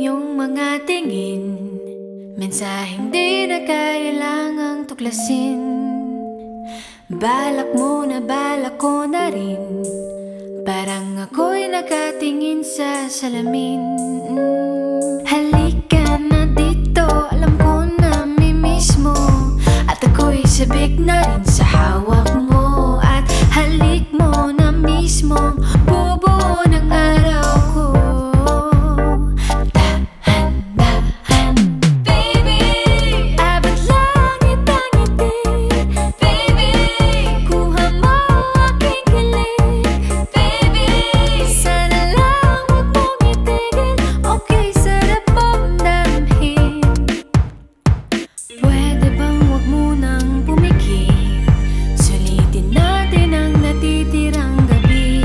iyong mga tingin, mensaheng di na kailangang tuklasin. Balak mo na balak ko na rin, parang ako'y nakatingin sa salamin. Halika na dito, alam ko na mimiss mo, at ako'y sabik na rin sa hawak mo. At halik mo na mismo, bubuo ng araw ko. Dahan-dahan, baby, abot langit ang ngiti. Baby, kuha mo aking kilig. Baby, sana lang huwag mong itigil. Okay, sarap mong damhin. Pwede bang huwag mo nang pumikit? Sulitin natin ang natitirang gabi.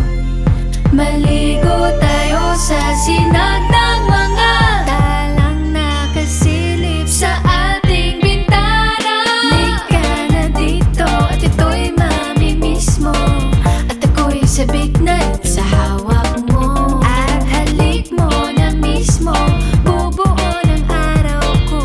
Maligo tayo sa sinag ng mga talang nakasilip sa ating bintana. Halika na dito at ito'y mamimiss mo, at ako'y sabik na rin sa hawak mo. At halik mo na mismo, bubuo ng araw ko.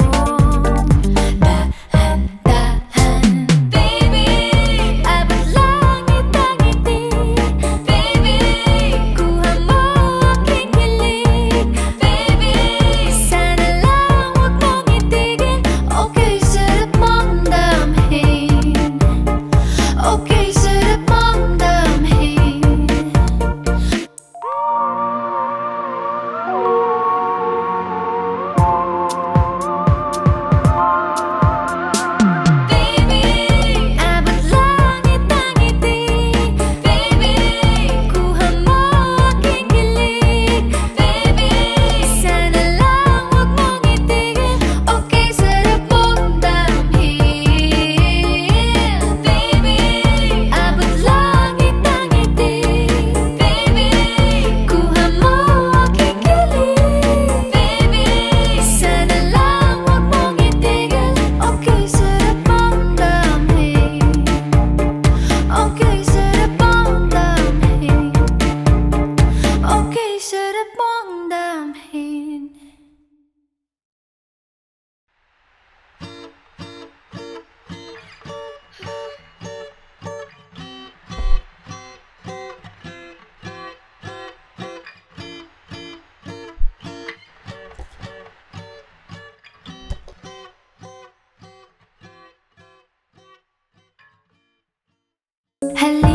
Dahan-dahan, baby, abot langit ang ngiti. Baby, kuha mo aking kilig. Baby, sana lang huwag mong itigil. Okay, sarap mong damhin. Okay, sarap mong damhin. Baby, abot langit ang ngiti. Baby, kuha mo aking kilig. Baby, sana lang huwag mong itigil. Okay, sarap mong damhin. Baby, abot langit ang ngiti. Baby, kuha mo aking kilig. Baby, sana lang huwag mong itigil. Okay, sarap mong damhin. Okay, sarap mong damhin. Okay, sarap mong damhin. Halika